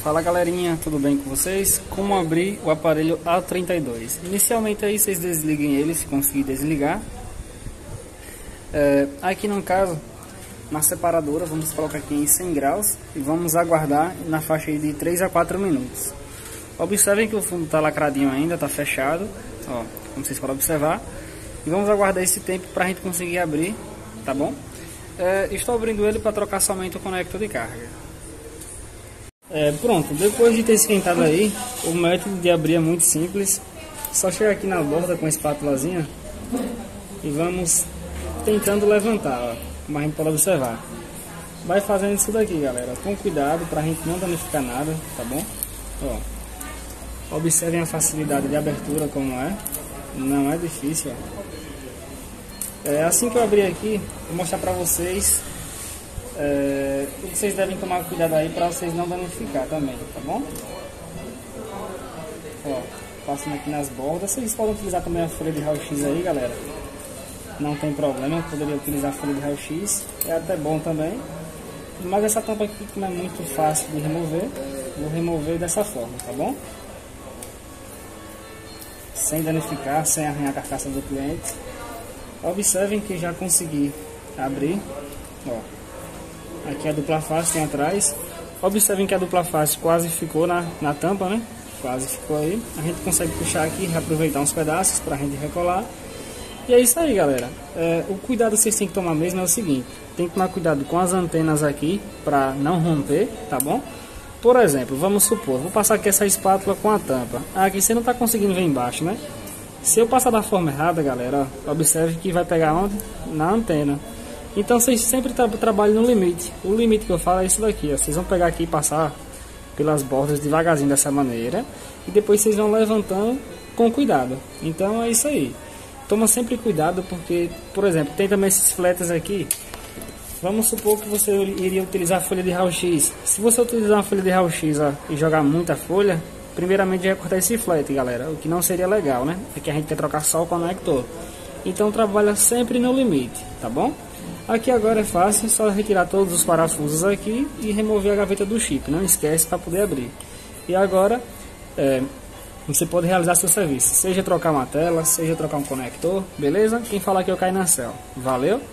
Fala galerinha, tudo bem com vocês? Como abrir o aparelho A32? Inicialmente aí vocês desliguem ele, se conseguir desligar. Aqui no caso, na separadora, vamos colocar aqui em 100 graus e vamos aguardar na faixa aí de 3 a 4 minutos. Observem que o fundo está lacradinho ainda, está fechado, ó, como vocês podem observar. E vamos aguardar esse tempo para a gente conseguir abrir, tá bom? Estou abrindo ele para trocar somente o conector de carga. Pronto, depois de ter esquentado aí, o método de abrir é muito simples. Só chegar aqui na borda com a espátulazinha e vamos tentando levantar, ó, como a gente pode observar. Vai fazendo isso daqui, galera, com cuidado para a gente não danificar nada, tá bom? Ó, observem a facilidade de abertura como é, não é difícil, ó. Assim que eu abrir aqui, vou mostrar para vocês o que vocês devem tomar cuidado aí para vocês não danificar também, tá bom? Ó, passando aqui nas bordas. Vocês podem utilizar também a folha de raio-x aí, galera. Não tem problema, eu poderia utilizar a folha de raio-x, é até bom também. Mas essa tampa aqui, que não é muito fácil de remover, vou remover dessa forma, tá bom? Sem danificar, sem arranhar a carcaça do cliente. Observem que já consegui abrir, ó. Aqui a dupla face tem atrás. Observem que a dupla face quase ficou na tampa, né? Quase ficou aí. A gente consegue puxar aqui, reaproveitar uns pedaços para a gente recolar. E é isso aí, galera. O cuidado que vocês têm que tomar mesmo é o seguinte: tem que tomar cuidado com as antenas aqui para não romper, tá bom? Por exemplo, vamos supor, vou passar aqui essa espátula com a tampa. Aqui você não está conseguindo ver embaixo, né? Se eu passar da forma errada, galera, ó, observe que vai pegar onde? Na antena. Então vocês sempre trabalham no limite. O limite que eu falo é isso daqui, ó. Vocês vão pegar aqui e passar pelas bordas devagarzinho dessa maneira. E depois vocês vão levantando com cuidado. Então é isso aí. Toma sempre cuidado porque, por exemplo, tem também esses fletes aqui. Vamos supor que você iria utilizar a folha de raio-x. Se você utilizar uma folha de raio-x e jogar muita folha, primeiramente vai cortar esse flat, galera. O que não seria legal, né? Porque a gente quer trocar só o conector. Então trabalha sempre no limite, tá bom? Aqui agora é fácil, só retirar todos os parafusos aqui e remover a gaveta do chip. Não esquece para poder abrir. E agora você pode realizar seu serviço. Seja trocar uma tela, seja trocar um conector, beleza? Quem fala aqui é o Cainacel. Valeu!